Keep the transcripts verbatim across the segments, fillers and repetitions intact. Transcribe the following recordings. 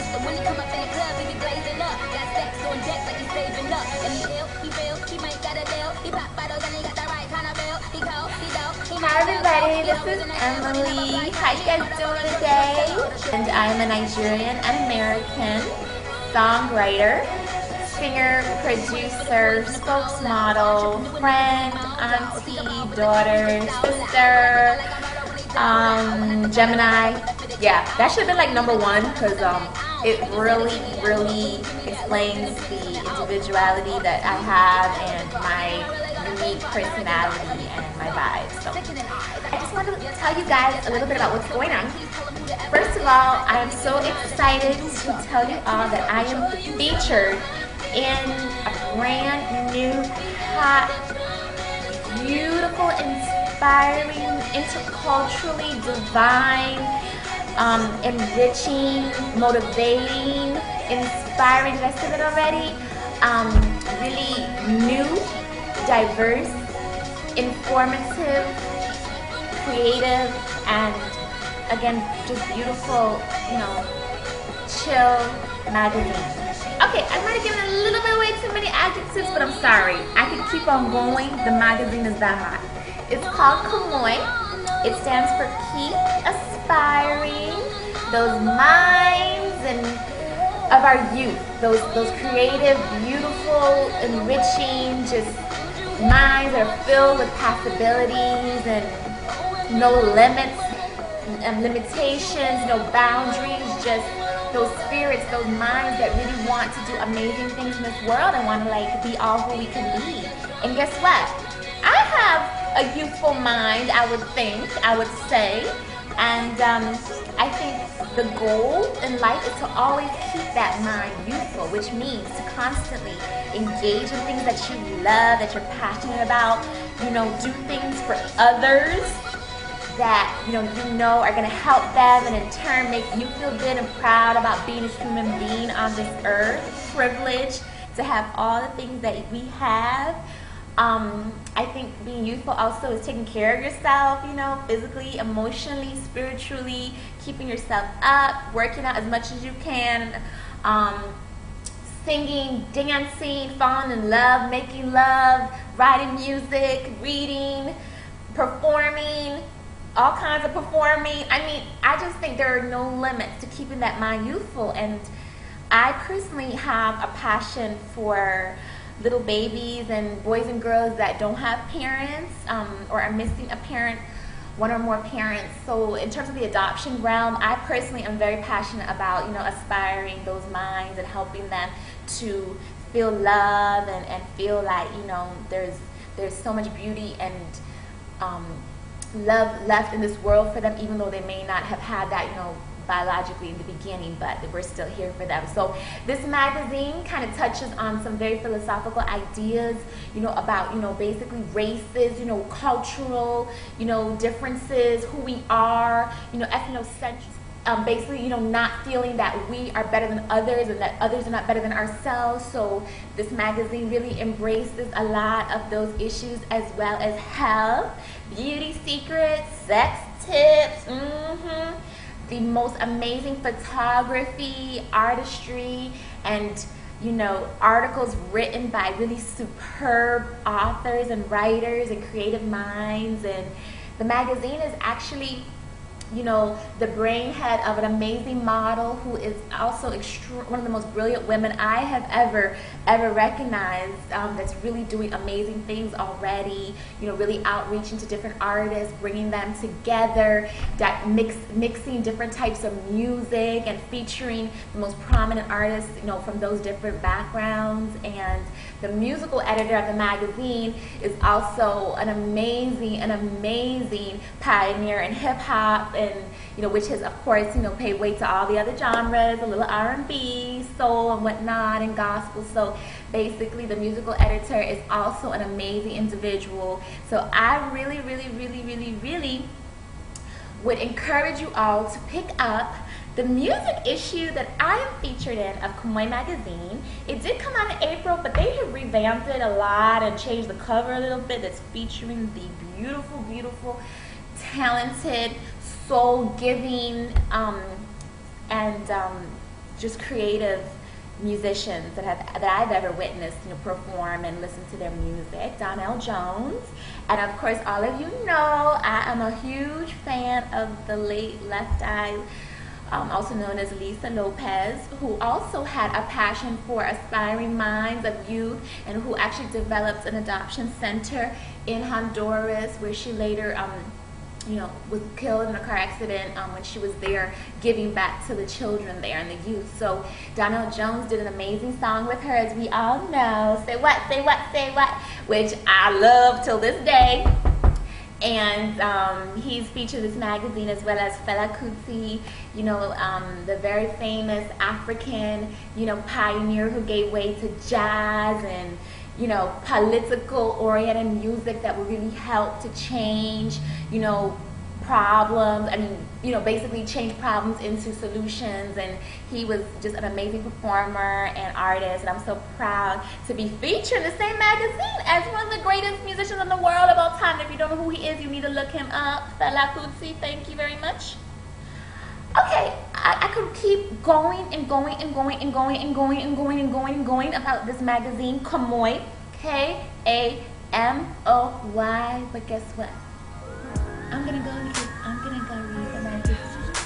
And when he come up in the club, he be blazing up. Got stacks on deck like he's saving up. And he ill, he feel, he might got a deal. He pop bottles and he got the right kind of bill. He cold, he dope, he Hi everybody, this is Emily. How you guys doing today? And I'm a Nigerian and American songwriter, singer, producer, spokesmodel, friend, auntie, daughter, sister, um, Gemini. Yeah, that should have been like number one because um, it really, really explains the individuality that I have and my unique personality and my vibes. So I just want to tell you guys a little bit about what's going on. First of all, I am so excited to tell you all that I am featured in a brand new, hot, beautiful, inspiring, interculturally divine, um, enriching, motivating, inspiring, did I say that already? Um, really new, diverse, informative, creative, and again, just beautiful, you know, chill magazine. Okay, I might have given a little bit way too many adjectives, but I'm sorry. I could keep on going. The magazine is that hot. It's called Kamoy. It stands for Keep Aspiring Those Minds and of our youth. Those those creative, beautiful, enriching, just minds that are filled with possibilities and no limits and limitations, no boundaries, just those spirits, those minds that really want to do amazing things in this world and want to like be all who we can be. And guess what? I have a youthful mind, I would think, I would say, and um, I think the goal in life is to always keep that mind youthful, which means to constantly engage in things that you love, that you're passionate about, you know, do things for others that you know you know are going to help them and in turn make you feel good and proud about being a human being on this earth. Privileged to have all the things that we have. Um, I think being youthful also is taking care of yourself, you know, physically, emotionally, spiritually, keeping yourself up, working out as much as you can, um, singing, dancing, falling in love, making love, writing music, reading, performing, all kinds of performing. I mean, I just think there are no limits to keeping that mind youthful. And I personally have a passion for little babies and boys and girls that don't have parents um, or are missing a parent, one or more parents. So in terms of the adoption realm, I personally am very passionate about, you know, aspiring those minds and helping them to feel love and, and feel like, you know, there's there's so much beauty and um, love left in this world for them, even though they may not have had that, you know, biologically in the beginning, but we're still here for them. So this magazine kind of touches on some very philosophical ideas, you know, about, you know, basically races, you know, cultural, you know, differences, who we are, you know, ethnocentric. Um, basically, you know, not feeling that we are better than others and that others are not better than ourselves. So this magazine really embraces a lot of those issues, as well as health, beauty secrets, sex tips, mm-hmm, the most amazing photography, artistry, and, you know, articles written by really superb authors and writers and creative minds. And the magazine is actually, you know, the brainhead of an amazing model who is also one of the most brilliant women I have ever, ever recognized, um, that's really doing amazing things already, you know, really outreaching to different artists, bringing them together, that mix, mixing different types of music and featuring the most prominent artists, you know, from those different backgrounds. And the musical editor of the magazine is also an amazing, an amazing pioneer in hip hop, and you know, which has of course, you know, paid way to all the other genres, a little R and B, soul and whatnot, and gospel. So basically the musical editor is also an amazing individual. So I really, really, really, really, really would encourage you all to pick up the music issue that I am featured in of Kamoy Magazine. It did come out in April, but they have revamped it a lot and changed the cover a little bit. That's featuring the beautiful, beautiful, talented, soul-giving, um, and um, just creative musicians that have that I've ever witnessed, you know, perform and listen to their music. Donell Jones, and of course, all of you know I am a huge fan of the late Left Eye, um, also known as Lisa Lopez, who also had a passion for aspiring minds of youth, and who actually developed an adoption center in Honduras, where she later um, you know, was killed in a car accident um, when she was there giving back to the children there and the youth. So Donell Jones did an amazing song with her, as we all know, Say What, Say What, Say What, which I love till this day. And um, he's featured in this magazine, as well as Fela Kuti, you know, um, the very famous African, you know, pioneer who gave way to jazz and, you know, political oriented music that would really help to change, you know, problems. I mean, you know, basically change problems into solutions. And he was just an amazing performer and artist, and I'm so proud to be featured in the same magazine as one of the greatest musicians in the world of all time. If you don't know who he is, you need to look him up. Fela Kuti, thank you very much. Okay, I, I could keep going and going and going and going and going and going and going and going about this magazine, Kamoy, K A M O Y, but guess what? I'm gonna go read, I'm gonna go read the magazine.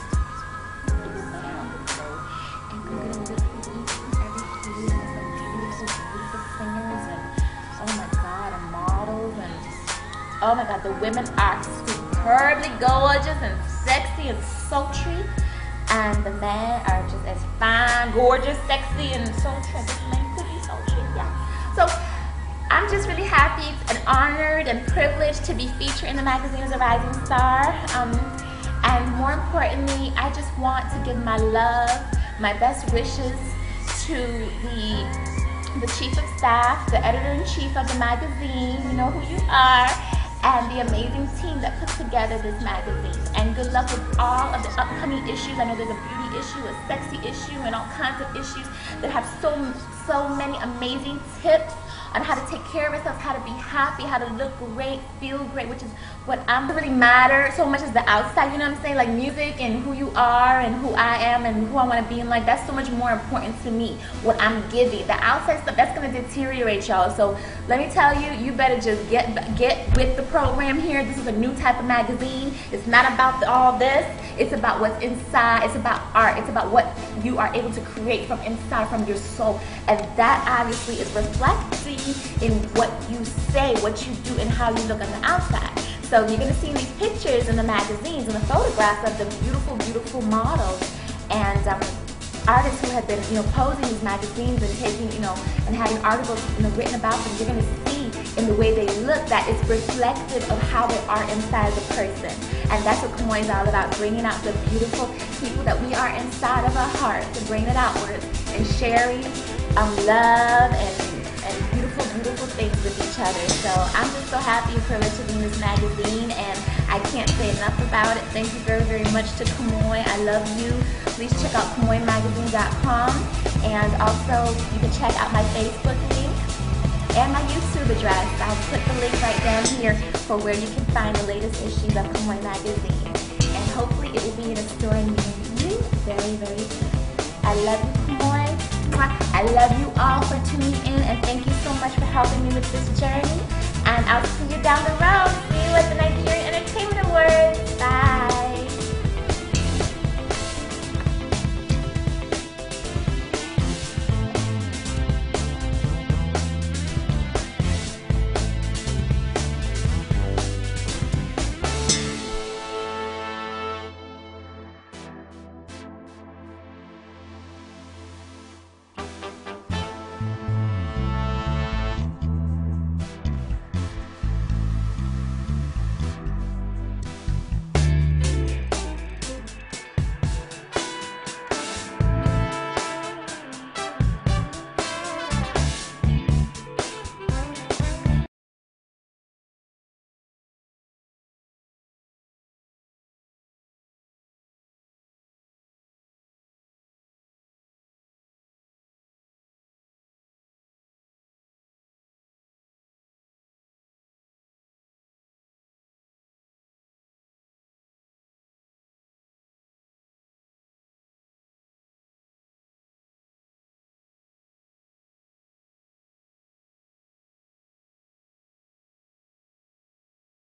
And I'm gonna look at each and every feed and some beautiful, beautiful singers, and oh my god, and models, and oh my god, the women are superbly gorgeous and sexy and sultry, and the men are just as fine, gorgeous, sexy, and sultry as this man could be sultry. Yeah. So I'm just really happy and honored and privileged to be featured in the magazine as a rising star. Um, and more importantly, I just want to give my love, my best wishes to the, the chief of staff, the editor-in-chief of the magazine, you know who you are, and the amazing team that put together this magazine. And good luck with all of the upcoming issues. I know there's a beauty issue, a sexy issue, and all kinds of issues that have so, so many amazing tips on how to take care of ourselves, how to be happy, how to look great, feel great, which is what I'm really matter so much as the outside, you know what I'm saying? Like music and who you are and who I am and who I want to be in life, that's so much more important to me, what I'm giving. The outside stuff, that's going to deteriorate y'all. So let me tell you, you better just get get with the program here. This is a new type of magazine. It's not about the, all this. It's about what's inside. It's about art. It's about what you are able to create from inside, from your soul. And that obviously is reflecting in what you say, what you do, and how you look on the outside. So you're going to see these pictures in the magazines and the photographs of the beautiful, beautiful models and um, artists who have been, you know, posing these magazines and taking, you know, and having articles, you know, written about them. You're going to see in the way they look that it's reflective of how they are inside the person. And that's what Kamoy is all about, bringing out the beautiful people that we are inside of our hearts, to bring it outward and sharing um, love and and beautiful, beautiful things with each other. So I'm just so happy and privileged to be in this magazine, and I can't say enough about it. Thank you very, very much to Kamoy. I love you. Please check out kamoy magazine dot com, and also you can check out my Facebook link and my YouTube address. I'll put the link right down here for where you can find the latest issues of Kamoy Magazine. And hopefully it will be in a store near you very, very soon. I love you, Kamoy. I love you all for tuning in, and thank you so much for helping me with this journey. And I'll see you down the road. See you at the Nigerian Entertainment Awards.